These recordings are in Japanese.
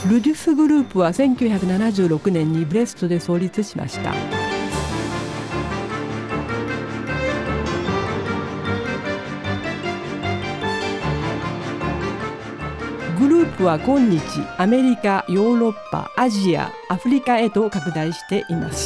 ルデュフグループは1976年にブレストで創立しました。グループは今日アメリカ、ヨーロッパ、アジア、アフリカへと拡大しています。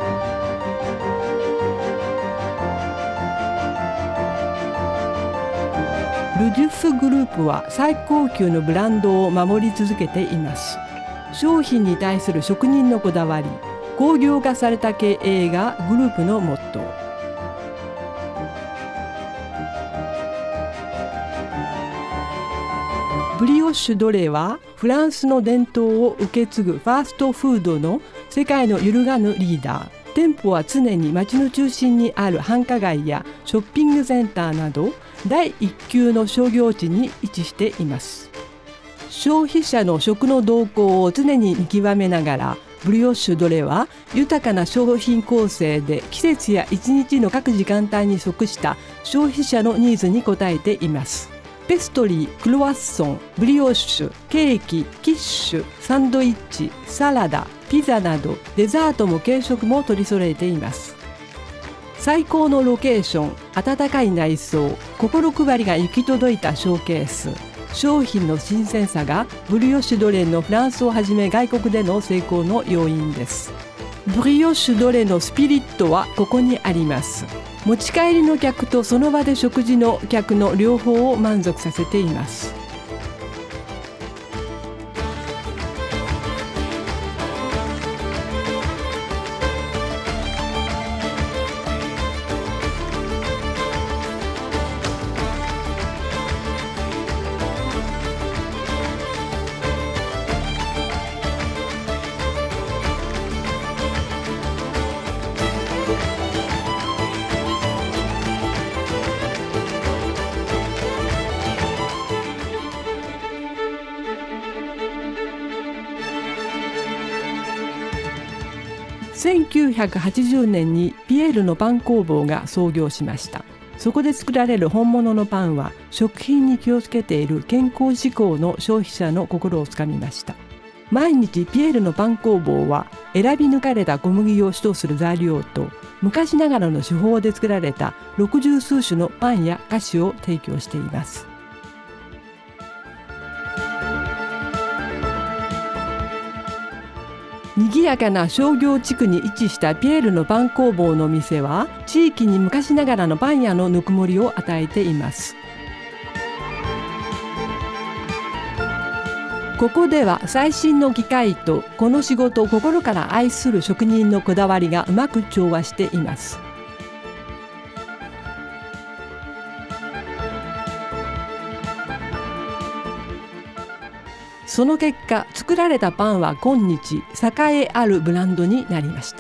ルデュフグループは最高級のブランドを守り続けています。商品に対する職人のこだわり、工業化された経営がグループのモットー。ブリオッシュ・ドレはフランスの伝統を受け継ぐファーストフードの世界の揺るがぬリーダー。店舗は常に街の中心にある繁華街やショッピングセンターなど第一級の商業地に位置しています。消費者の食の動向を常に見極めながら、ブリオッシュ・ドレは豊かな商品構成で季節や一日の各時間帯に即した消費者のニーズに応えています。ペストリー、クロワッソン、ブリオッシュ、ケーキ、キッシュ、サンドイッチ、サラダ、ピザなどデザートも軽食も取り揃えています。最高のロケーション、温かい内装、心配りが行き届いたショーケース、商品の新鮮さがブリオッシュドレのフランスをはじめ外国での成功の要因です。ブリオッシュドレのスピリットはここにあります。持ち帰りの客とその場で食事の客の両方を満足させています。1980年にピエールのパン工房が創業しました。そこで作られる本物のパンは食品に気をつけている健康志向の消費者の心をつかみました。毎日ピエールのパン工房は選び抜かれた小麦を主とする材料と昔ながらの手法で作られた60数種のパンや菓子を提供しています。賑やかな商業地区に位置したピエールのパン工房の店は地域に昔ながらのパン屋のぬくもりを与えています。ここでは最新の機械とこの仕事を心から愛する職人のこだわりがうまく調和しています。その結果、作られたパンは今日栄えあるブランドになりました。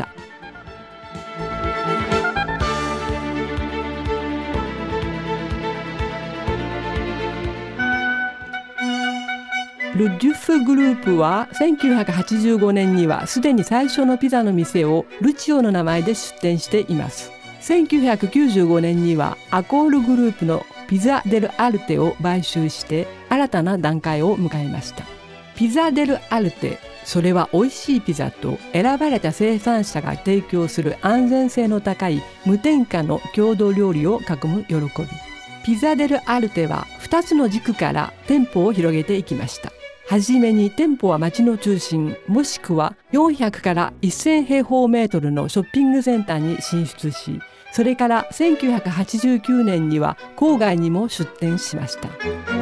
ル・デュフグループは1985年にはすでに最初のピザの店をルチオの名前で出店しています。1995年にはアコールグループのピザ・デル・アルテを買収して新たな段階を迎えました。ピザ・デル・アルテ、それは美味しいピザと選ばれた生産者が提供する安全性の高い無添加の郷土料理を囲む喜び。ピザ・デル・アルテは2つの軸から店舗を広げていきました。はじめに店舗は街の中心、もしくは400から1000平方メートルのショッピングセンターに進出し、それから1989年には郊外にも出店しました。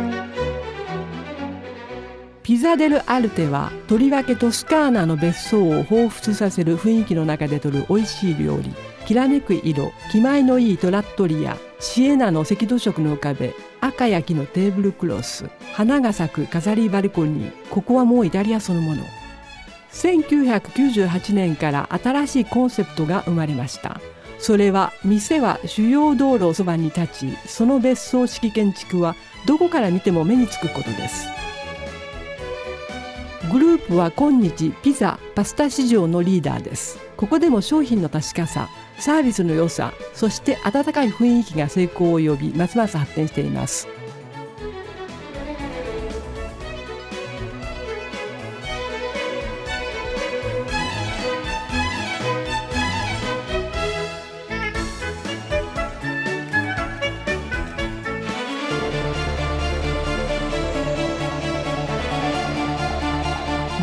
ピザ・デル・アルテはとりわけトスカーナの別荘を彷彿させる雰囲気の中でとる美味しい料理、きらめく色、気前のいいトラットリア、シエナの赤土色の壁、赤焼きのテーブルクロス、花が咲く飾りバルコニー、ここはもうイタリアそのもの。1998年から新しいコンセプトが生まれました。それは店は主要道路そばに立ち、その別荘式建築はどこから見ても目につくことです。グループは今日ピザ・パスタ市場のリーダーです。ここでも商品の確かさ、サービスの良さ、そして温かい雰囲気が成功を呼び、ますます発展しています。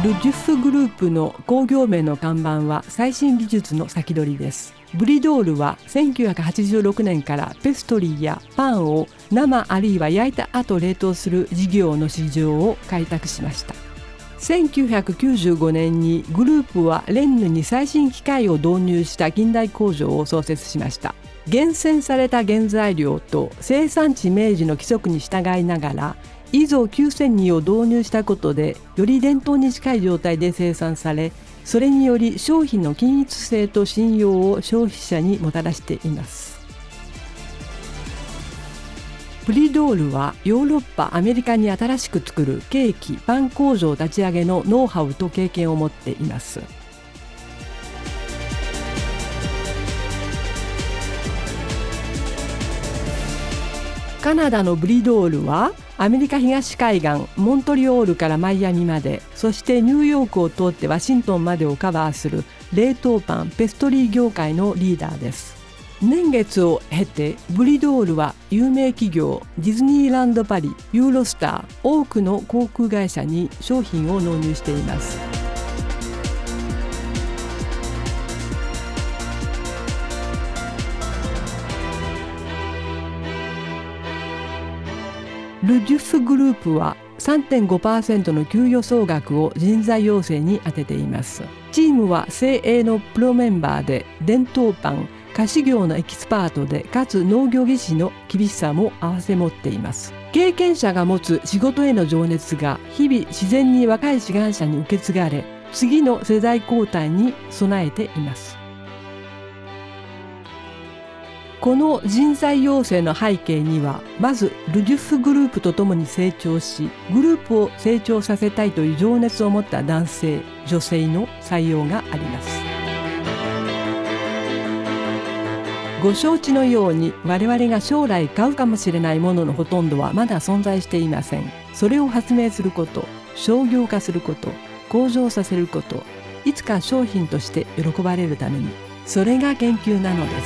ル・デュッフグループの工業名の看板は最新技術の先取りです。ブリドールは1986年からペストリーやパンを生あるいは焼いた後冷凍する事業の市場を開拓しました。1995年にグループはレンヌに最新機械を導入した近代工場を創設しました。厳選された原材料と生産地明治の規則に従いながらISO 9002を導入したことでより伝統に近い状態で生産され、それにより商品の均一性と信用を消費者にもたらしています。ブリドールはヨーロッパ、アメリカに新しく作るケーキ・パン工場立ち上げのノウハウと経験を持っています。カナダのブリドールはアメリカ東海岸モントリオールからマイアミまで、そしてニューヨークを通ってワシントンまでをカバーする冷凍パン・ペストリー業界のリーダーです。年月を経てブリドールは有名企業ディズニーランド・パリ、ユーロスター、多くの航空会社に商品を納入しています。ル・デュッフグループは 3.5% の給与総額を人材養成に充てています。チームは精鋭のプロメンバーで伝統パン、菓子業のエキスパートでかつ農業技師の厳しさも併せ持っています。経験者が持つ仕事への情熱が日々自然に若い志願者に受け継がれ、次の世代交代に備えています。この人材養成の背景にはまずル・デュッフグループとともに成長しグループを成長させたいという情熱を持った男性・女性の採用があります。ご承知のように我々が将来買うかもしれないもののほとんどはまだ存在していません。それを発明すること、商業化すること、向上させること、いつか商品として喜ばれるために、それが研究なのです。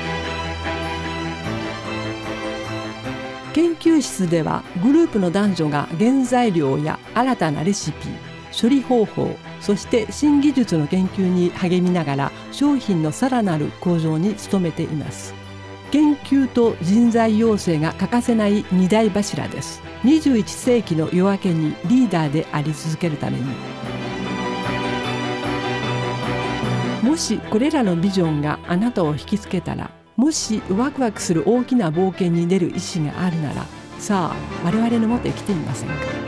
研究室ではグループの男女が原材料や新たなレシピ、処理方法、そして新技術の研究に励みながら商品のさらなる向上に努めています。研究と人材養成が欠かせない二大柱です。21世紀の夜明けにリーダーであり続けるために。もしこれらのビジョンがあなたを引きつけたら、もしワクワクする大きな冒険に出る意志があるなら、さあ我々のもとへ来てみませんか。